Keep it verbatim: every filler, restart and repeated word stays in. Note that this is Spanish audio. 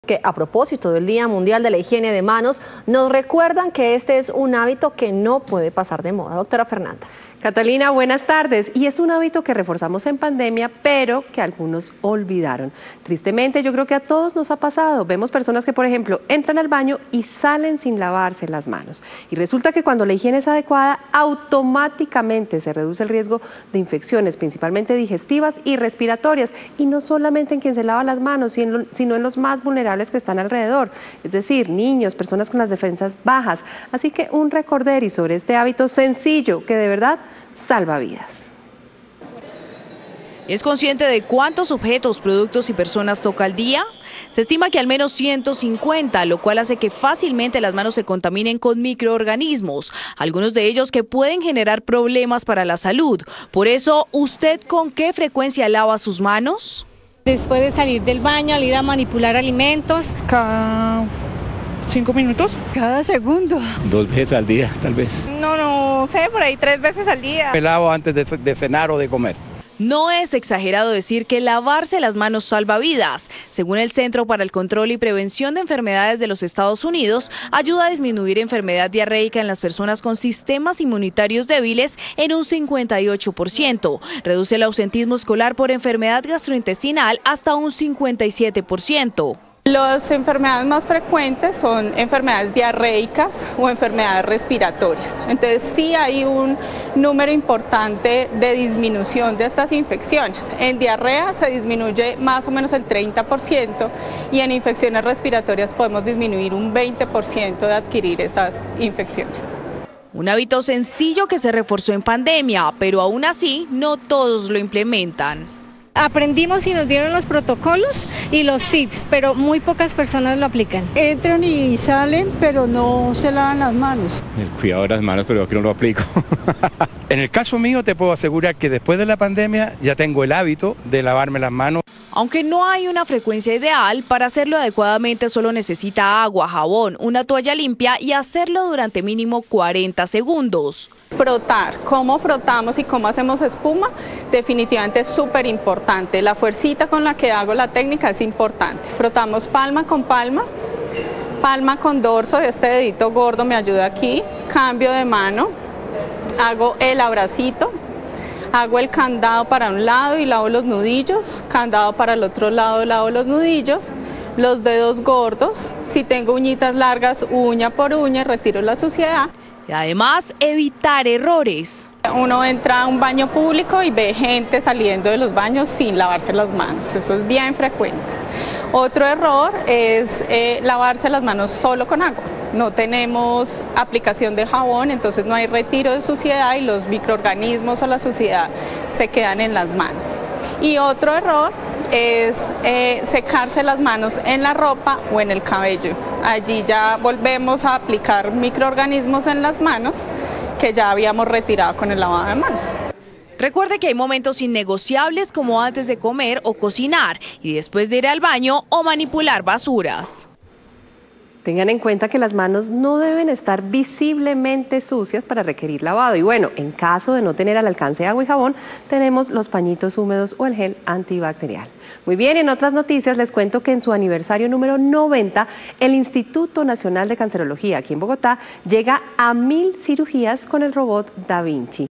Que a propósito del Día Mundial de la Higiene de Manos, nos recuerdan que este es un hábito que no puede pasar de moda. Doctora Fernanda. Catalina, buenas tardes. Y es un hábito que reforzamos en pandemia, pero que algunos olvidaron. Tristemente, yo creo que a todos nos ha pasado. Vemos personas que, por ejemplo, entran al baño y salen sin lavarse las manos. Y resulta que cuando la higiene es adecuada, automáticamente se reduce el riesgo de infecciones, principalmente digestivas y respiratorias. Y no solamente en quien se lava las manos, sino en los más vulnerables que están alrededor. Es decir, niños, personas con las defensas bajas. Así que un recorderi sobre este hábito sencillo que de verdad salva vidas. ¿Es consciente de cuántos objetos, productos y personas toca al día? Se estima que al menos ciento cincuenta, lo cual hace que fácilmente las manos se contaminen con microorganismos, algunos de ellos que pueden generar problemas para la salud. Por eso, ¿usted con qué frecuencia lava sus manos? Después de salir del baño, al ir a manipular alimentos. Cada cinco minutos. Cada segundo. Dos veces al día, tal vez. No, no sé, por ahí tres veces al día. Me lavo antes de, de cenar o de comer. No es exagerado decir que lavarse las manos salva vidas. Según el Centro para el Control y Prevención de Enfermedades de los Estados Unidos, ayuda a disminuir enfermedad diarreica en las personas con sistemas inmunitarios débiles en un cincuenta y ocho por ciento. Reduce el ausentismo escolar por enfermedad gastrointestinal hasta un cincuenta y siete por ciento. Las enfermedades más frecuentes son enfermedades diarreicas o enfermedades respiratorias. Entonces sí hay un número importante de disminución de estas infecciones. En diarrea se disminuye más o menos el treinta por ciento y en infecciones respiratorias podemos disminuir un veinte por ciento de adquirir esas infecciones. Un hábito sencillo que se reforzó en pandemia, pero aún así no todos lo implementan. Aprendimos y nos dieron los protocolos y los tips, pero muy pocas personas lo aplican. Entran y salen, pero no se lavan las manos. El cuidado de las manos, pero aquí no lo aplico. En el caso mío te puedo asegurar que después de la pandemia ya tengo el hábito de lavarme las manos. Aunque no hay una frecuencia ideal, para hacerlo adecuadamente solo necesita agua, jabón, una toalla limpia y hacerlo durante mínimo cuarenta segundos. Frotar, cómo frotamos y cómo hacemos espuma, definitivamente es súper importante. La fuercita con la que hago la técnica es importante. Frotamos palma con palma, palma con dorso, este dedito gordo me ayuda aquí, cambio de mano, hago el abracito, hago el candado para un lado y lavo los nudillos, candado para el otro lado, lavo los nudillos, los dedos gordos, si tengo uñitas largas, uña por uña, retiro la suciedad. Y además, evitar errores. Uno entra a un baño público y ve gente saliendo de los baños sin lavarse las manos, eso es bien frecuente. Otro error es eh, lavarse las manos solo con agua. No tenemos aplicación de jabón, entonces no hay retiro de suciedad y los microorganismos o la suciedad se quedan en las manos. Y otro error es eh, secarse las manos en la ropa o en el cabello. Allí ya volvemos a aplicar microorganismos en las manos que ya habíamos retirado con el lavado de manos. Recuerde que hay momentos innegociables como antes de comer o cocinar y después de ir al baño o manipular basuras. Tengan en cuenta que las manos no deben estar visiblemente sucias para requerir lavado. Y bueno, en caso de no tener al alcance agua y jabón, tenemos los pañitos húmedos o el gel antibacterial. Muy bien, en otras noticias les cuento que en su aniversario número noventa, el Instituto Nacional de Cancerología aquí en Bogotá llega a mil cirugías con el robot Da Vinci.